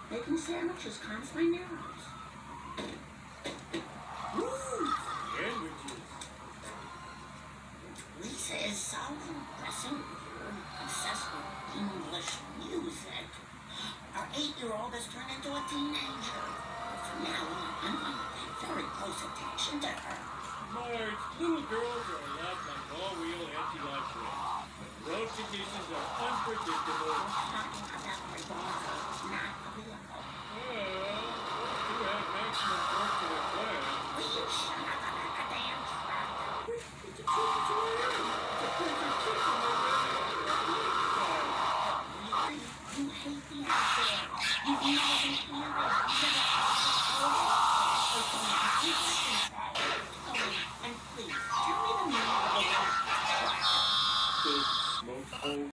Making sandwiches calms my nerves. Sandwiches. Lisa is so pressing here, obsessed with English music. Our 8-year-old has turned into a teenager. From now on, I'm going to pay very close attention to her. Marge, little girls are a lot like all-wheel anti-lock brakes. Road conditions are unpredictable. We're talking about revolver, not a vehicle. You have maximum torque to the class. Will you shut up about the damn truck? It's a truck, it's a ram. It's a perfect fit for my bag. Really? You hate the idea. You've never been married. And please, tell me the name of the truck. The smoke hole.